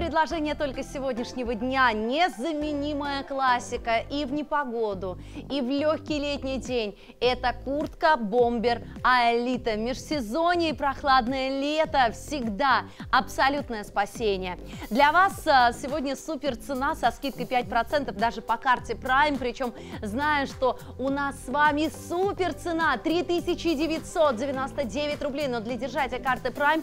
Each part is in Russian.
предложение только сегодняшнего дня. Незаменимая классика и в непогоду, и в легкий летний день. Это куртка-бомбер Аэлита. Межсезонье и прохладное лето всегда абсолютное спасение. Для вас сегодня супер цена со скидкой 5% даже по карте Prime. Причем, зная, что у нас с вами супер цена 3999 рублей, но для держателя карты Prime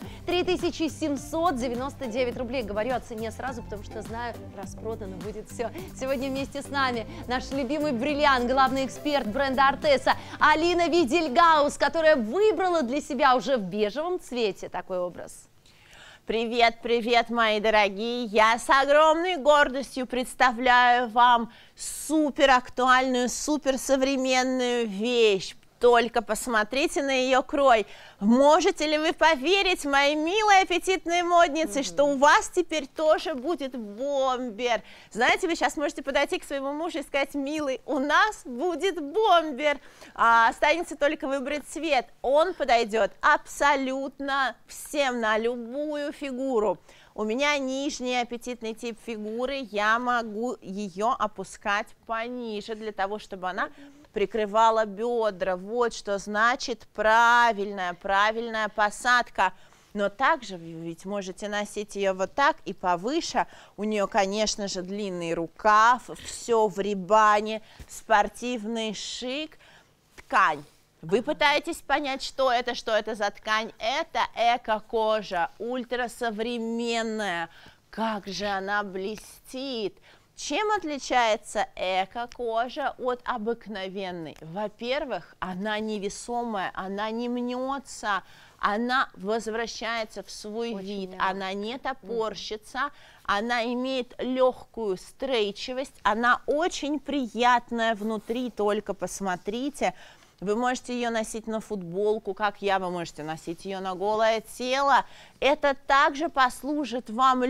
3799 рублей. Говорю о цене сразу, потому что знаю, распродано будет все. Сегодня вместе с нами наш любимый бриллиант, главный эксперт бренда Arteza Алина Видельгаус, которая выбрала для себя уже в бежевом цвете такой образ. Привет, привет, мои дорогие! Я с огромной гордостью представляю вам супер актуальную, супер современную вещь. Только посмотрите на ее крой. Можете ли вы поверить, мои милые аппетитные модницы, что у вас теперь тоже будет бомбер? Знаете, вы сейчас можете подойти к своему мужу и сказать: милый, у нас будет бомбер. Останется только выбрать цвет. Он подойдет абсолютно всем, на любую фигуру. У меня нижний аппетитный тип фигуры, я могу ее опускать пониже, для того, чтобы она прикрывала бедра. Вот что значит правильная посадка. Но также вы ведь можете носить ее вот так и повыше. У нее, конечно же, длинный рукав, все в рибане, спортивный шик. Ткань. Вы пытаетесь понять, что это за ткань? Это эко-кожа, ультрасовременная. Как же она блестит! Чем отличается эко-кожа от обыкновенной? Во-первых, она невесомая, она не мнется, она возвращается в свой вид, она не топорщится, она имеет легкую стрейчивость, она очень приятная внутри, только посмотрите. Вы можете ее носить на футболку, как я, вы можете носить ее на голое тело. Это также послужит вам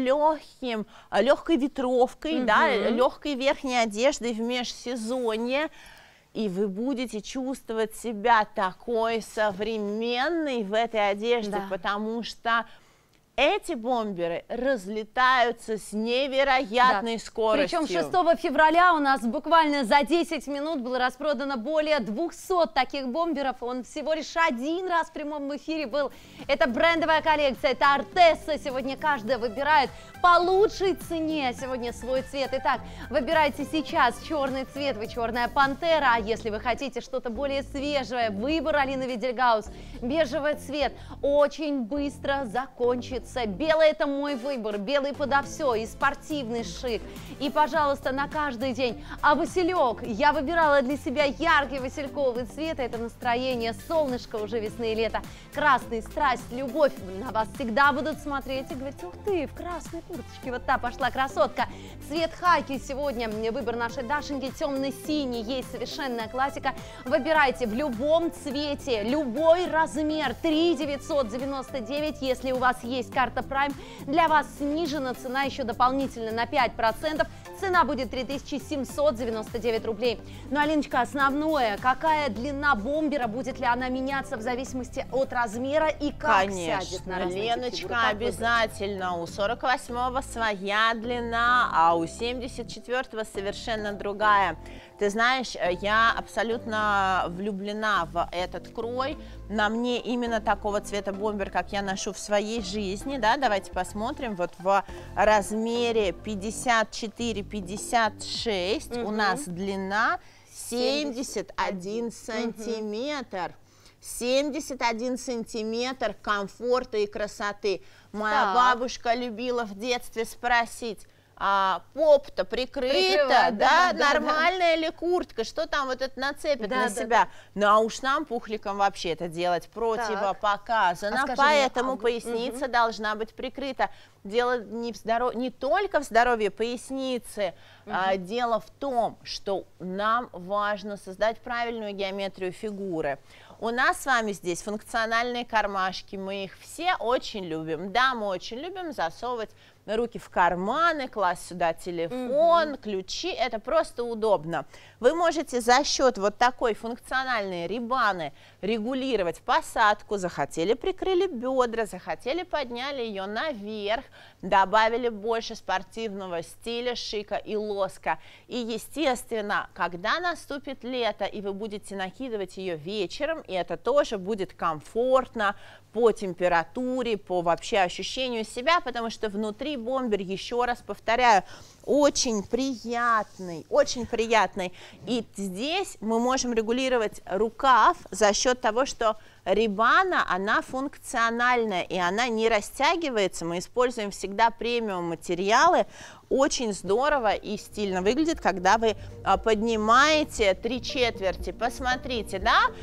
легкой ветровкой, да, легкой верхней одеждой в межсезонье. И вы будете чувствовать себя такой современной в этой одежде, потому что эти бомберы разлетаются с невероятной скоростью. Причем 6 февраля у нас буквально за 10 минут было распродано более 200 таких бомберов. Он всего лишь один раз в прямом эфире был. Это брендовая коллекция, это Arteza. Сегодня каждая выбирает по лучшей цене сегодня свой цвет. Итак, выбирайте сейчас черный цвет, вы черная пантера. А если вы хотите что-то более свежее, выбор Алины Видельгаус. Бежевый цвет очень быстро закончится. Белый — это мой выбор, белый подо все, и спортивный шик, и, пожалуйста, на каждый день. А василек, я выбирала для себя яркий васильковый цвет, это настроение, солнышко уже весны и лето, красный, страсть, любовь, на вас всегда будут смотреть и говорить: ух ты, в красной курточке, вот та пошла красотка. Цвет хаки сегодня, выбор нашей Дашеньки, темно-синий, есть совершенная классика. Выбирайте в любом цвете, любой размер, 3999, если у вас есть карта Prime, для вас снижена цена еще дополнительно на 5%. Цена будет 3799 рублей. Ну, Алиночка, основное, какая длина бомбера, будет ли она меняться в зависимости от размера и как сядет на разные Леночка, фигуры? обязательно. У 48-го своя длина, а у 74-го совершенно другая. Ты знаешь, я абсолютно влюблена в этот крой. На мне именно такого цвета бомбер, как я ношу в своей жизни. Да? Давайте посмотрим. Вот в размере 54-56 у нас длина 71 сантиметр. 71 сантиметр комфорта и красоты. Моя бабушка любила в детстве спросить: поп-то прикрыта, да, нормальная ли куртка, что там вот это нацепит на себя. Ну а уж нам, пухликам, вообще это делать противопоказано, поэтому поясница должна быть прикрыта. Дело не только в здоровье поясницы, дело в том, что нам важно создать правильную геометрию фигуры. У нас с вами здесь функциональные кармашки, мы их все очень любим. Да, мы очень любим засовывать руки в карманы, класть сюда телефон, ключи, это просто удобно. Вы можете за счет вот такой функциональной рибаны регулировать посадку, захотели прикрыли бедра, захотели подняли ее наверх, добавили больше спортивного стиля, шика и лоска. И естественно, когда наступит лето и вы будете накидывать ее вечером, и это тоже будет комфортно по температуре, по вообще ощущению себя, потому что внутри бомбер, еще раз повторяю, очень приятный, очень приятный. И здесь мы можем регулировать рукав за счет того, что рибана, она функциональная, и она не растягивается. Мы используем всегда премиум материалы. Очень здорово и стильно выглядит, когда вы поднимаете 3/4. Посмотрите,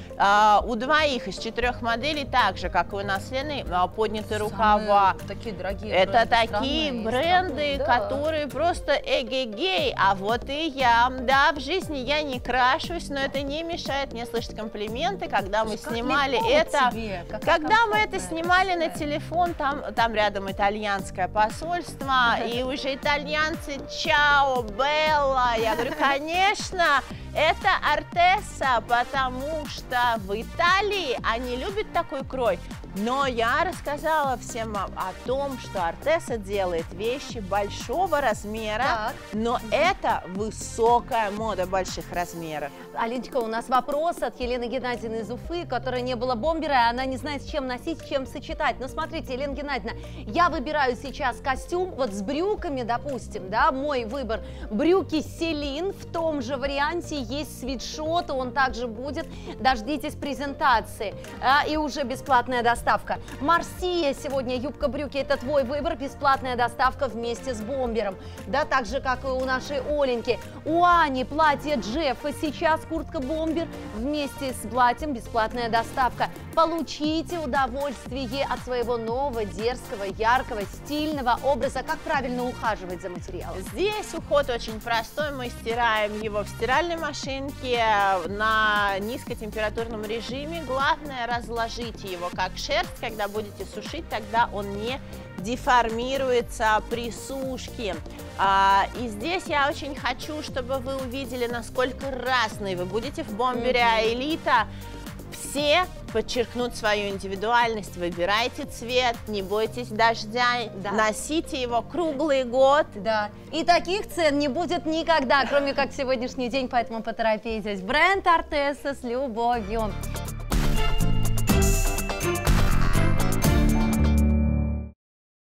да, у двоих из 4 моделей, так же, как и у нас с Леной, подняты рукава. Такие дорогие Это бренды, такие бренды, да, которые просто эгегей. А вот и я. Да, в жизни я не крашусь, но это не мешает мне слышать комплименты, когда мы снимали это. Когда мы это снимали на телефон, там рядом итальянское посольство, и уже итальянцы «Чао, Белла». Я говорю, конечно, это Артесса, потому что в Италии они любят такой крой. Но я рассказала всем о том, что Артесса делает вещи большого размера, но это высокая мода больших размеров. Алиночка, у нас вопрос от Елены Геннадьевны из Уфы, которая не было бомбера, и она не знает, с чем носить, с чем сочетать. Но смотрите, Елена Геннадьевна, я выбираю сейчас костюм вот с брюками, допустим, да, мой выбор. Брюки Селин, в том же варианте есть свитшот, он также будет. Дождитесь презентации. И уже бесплатная доставка. Марсия сегодня, юбка-брюки, это твой выбор, бесплатная доставка вместе с бомбером. Да, так же, как и у нашей Оленьки. У Ани платье Джеффа, сейчас куртка-бомбер вместе с платьем, бесплатная доставка. Получите удовольствие от своего нового, дерзкого, яркого, стильного образа. Как правильно ухаживать за материалом? Здесь уход очень простой. Мы стираем его в стиральной машинке на низкотемпературном режиме. Главное, разложите его как шерсть. Когда будете сушить, тогда он не деформируется при сушке. И здесь я очень хочу, чтобы вы увидели, насколько разные вы будете в бомбере Аэлита. Все подчеркнут свою индивидуальность, выбирайте цвет, не бойтесь дождя, носите его круглый год. Да, и таких цен не будет никогда, кроме как сегодняшний день, поэтому поторопитесь. Бренд Артесса с любовью.